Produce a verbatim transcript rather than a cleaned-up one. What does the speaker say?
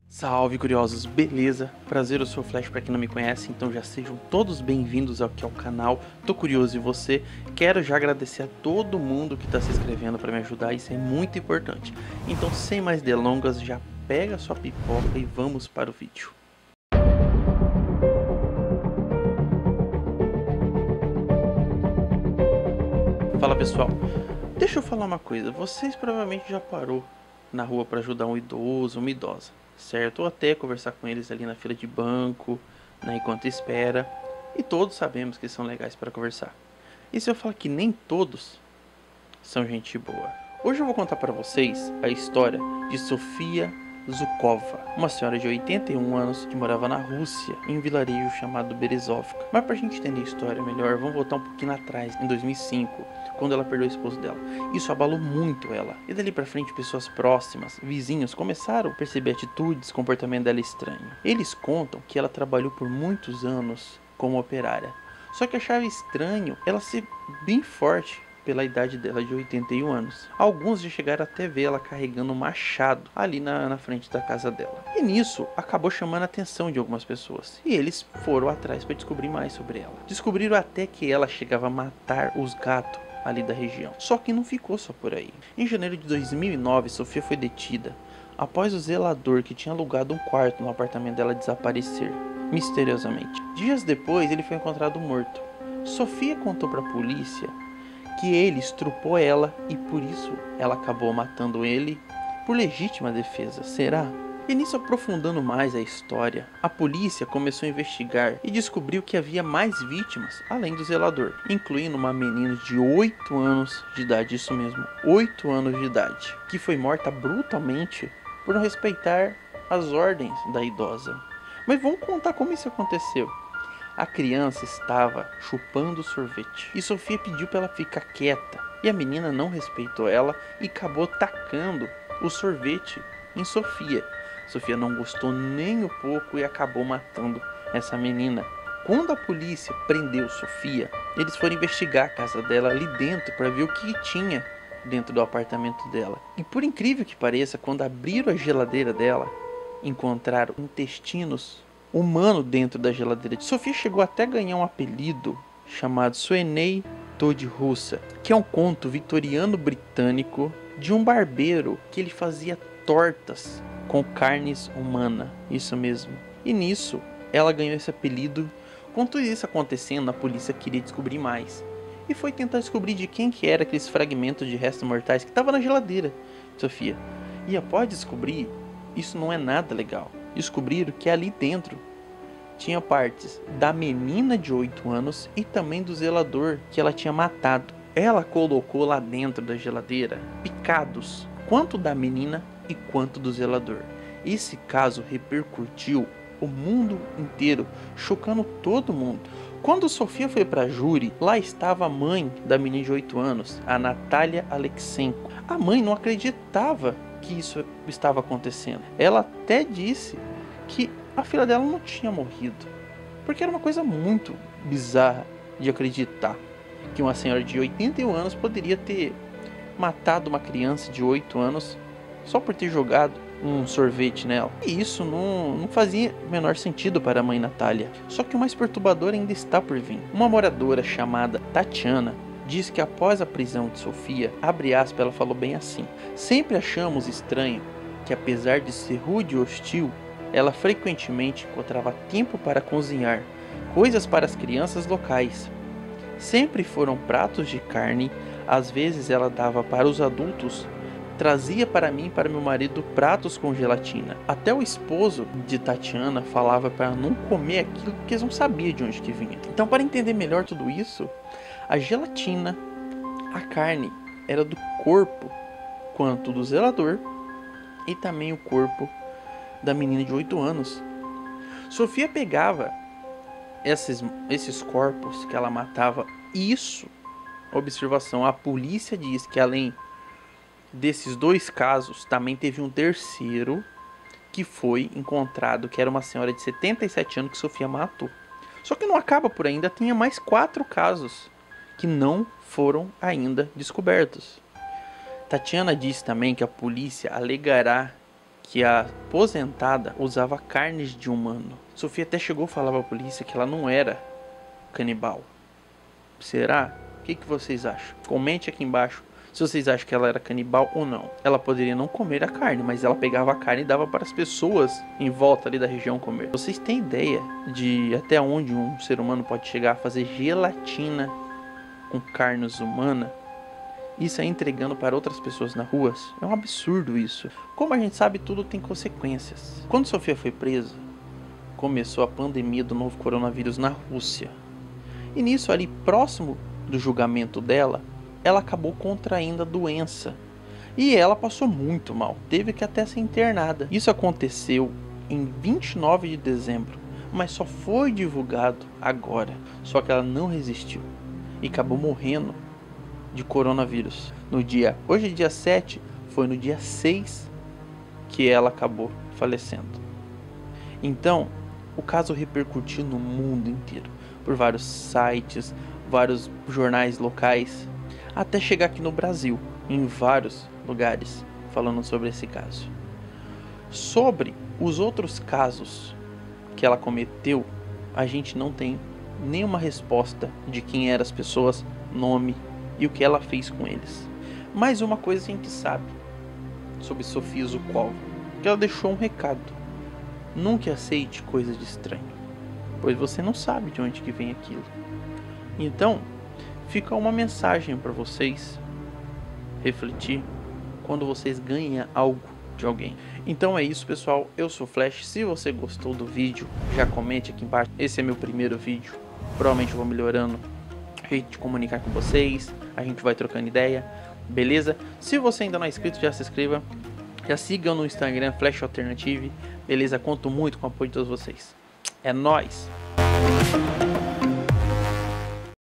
Salve curiosos, beleza? Prazer, eu sou o Flash para quem não me conhece, então já sejam todos bem-vindos aqui ao canal. Tô curioso e você? Quero já agradecer a todo mundo que está se inscrevendo para me ajudar, isso é muito importante. Então sem mais delongas, já pega sua pipoca e vamos para o vídeo. Fala pessoal, deixa eu falar uma coisa, vocês provavelmente já parou na rua para ajudar um idoso, uma idosa, certo? Ou até conversar com eles ali na fila de banco, né, enquanto espera. E todos sabemos que são legais para conversar. E se eu falar que nem todos são gente boa? Hoje eu vou contar para vocês a história de Sofia Zhukova, uma senhora de oitenta e um anos que morava na Rússia, em um vilarejo chamado Berezovka. Mas pra gente entender a história melhor, vamos voltar um pouquinho atrás, em dois mil e cinco, quando ela perdeu o esposo dela. Isso abalou muito ela. E dali pra frente, pessoas próximas, vizinhos, começaram a perceber atitudes, comportamento dela estranho. Eles contam que ela trabalhou por muitos anos como operária. Só que achava estranho ela ser bem forte pela idade dela de oitenta e um anos. Alguns já chegaram até ver ela carregando um machado ali na, na frente da casa dela. E nisso acabou chamando a atenção de algumas pessoas. E eles foram atrás para descobrir mais sobre ela. Descobriram até que ela chegava a matar os gatos ali da região. Só que não ficou só por aí. Em janeiro de dois mil e nove, Sofia foi detida após o zelador que tinha alugado um quarto no apartamento dela desaparecer misteriosamente. Dias depois, ele foi encontrado morto. Sofia contou para a polícia que ele estrupou ela e por isso ela acabou matando ele por legítima defesa. Será? E nisso, aprofundando mais a história, a polícia começou a investigar e descobriu que havia mais vítimas além do zelador, incluindo uma menina de oito anos de idade, isso mesmo, oito anos de idade, que foi morta brutalmente por não respeitar as ordens da idosa. Mas vamos contar como isso aconteceu. A criança estava chupando sorvete e Sofia pediu para ela ficar quieta. E a menina não respeitou ela e acabou tacando o sorvete em Sofia. Sofia não gostou nem um pouco e acabou matando essa menina. Quando a polícia prendeu Sofia, eles foram investigar a casa dela ali dentro para ver o que tinha dentro do apartamento dela. E por incrível que pareça, quando abriram a geladeira dela, encontraram intestinos humano dentro da geladeira. Sofia chegou até a ganhar um apelido chamado Sweeney Todd Russa, que é um conto vitoriano britânico de um barbeiro que ele fazia tortas com carnes humanas, isso mesmo. E nisso ela ganhou esse apelido. Com tudo isso acontecendo, a polícia queria descobrir mais e foi tentar descobrir de quem que era aqueles fragmentos de restos mortais que estavam na geladeira de Sofia. E após descobrir, isso não é nada legal. Descobriram que ali dentro tinha partes da menina de oito anos e também do zelador que ela tinha matado. Ela colocou lá dentro da geladeira picados, quanto da menina e quanto do zelador. Esse caso repercutiu o mundo inteiro, chocando todo mundo. Quando Sofia foi para júri, lá estava a mãe da menina de oito anos, a Natalia Alexenko. A mãe não acreditava que isso estava acontecendo. Ela até disse que a filha dela não tinha morrido, porque era uma coisa muito bizarra de acreditar que uma senhora de oitenta e um anos poderia ter matado uma criança de oito anos só por ter jogado um sorvete nela. E isso não, não fazia o menor sentido para a mãe Natália. Só que o mais perturbador ainda está por vir. Uma moradora chamada Tatiana diz que após a prisão de Sofia, abre aspas, ela falou bem assim: sempre achamos estranho que, apesar de ser rude e hostil, ela frequentemente encontrava tempo para cozinhar coisas para as crianças locais. Sempre foram pratos de carne, às vezes ela dava para os adultos, trazia para mim e para meu marido pratos com gelatina. Até o esposo de Tatiana falava para não comer aquilo porque eles não sabiam de onde que vinha. Então, para entender melhor tudo isso, a gelatina, a carne, era do corpo quanto do zelador e também o corpo da menina de oito anos. Sofia pegava esses, esses corpos que ela matava. Isso, observação, a polícia diz que além desses dois casos, também teve um terceiro que foi encontrado, que era uma senhora de setenta e sete anos que Sofia matou. Só que não acaba por aí, ainda tinha mais quatro casos que não foram ainda descobertos. Tatiana disse também que a polícia alegará que a aposentada usava carnes de humano. Sofia até chegou a falar pra polícia que ela não era canibal. Será? O que, que vocês acham? Comente aqui embaixo se vocês acham que ela era canibal ou não. Ela poderia não comer a carne, mas ela pegava a carne e dava para as pessoas em volta ali da região comer. Vocês têm ideia de até onde um ser humano pode chegar a fazer gelatina com carnes humanas? Isso é entregando para outras pessoas na rua? É um absurdo isso. Como a gente sabe, tudo tem consequências. Quando Sofia foi presa, começou a pandemia do novo coronavírus na Rússia. E nisso, ali próximo do julgamento dela, ela acabou contraindo a doença. E ela passou muito mal. Teve que até ser internada. Isso aconteceu em vinte e nove de dezembro. Mas só foi divulgado agora. Só que ela não resistiu. E acabou morrendo de coronavírus. No dia, hoje é dia sete, foi no dia seis que ela acabou falecendo. Então, o caso repercutiu no mundo inteiro, por vários sites, vários jornais locais, até chegar aqui no Brasil, em vários lugares, falando sobre esse caso. Sobre os outros casos que ela cometeu, a gente não tem nenhuma resposta de quem eram as pessoas, nome e o que ela fez com eles. Mas uma coisa a gente sabe sobre Sofia Zukov, que ela deixou um recado: nunca aceite coisas de estranho, pois você não sabe de onde que vem aquilo. Então, fica uma mensagem para vocês refletir quando vocês ganham algo de alguém. Então é isso, pessoal, eu sou o Flash. Se você gostou do vídeo, já comente aqui embaixo. Esse é meu primeiro vídeo, provavelmente eu vou melhorando a gente comunicar com vocês, a gente vai trocando ideia, beleza? Se você ainda não é inscrito, já se inscreva, já siga no Instagram Flash Alternative, beleza? Conto muito com o apoio de todos vocês. É nóis!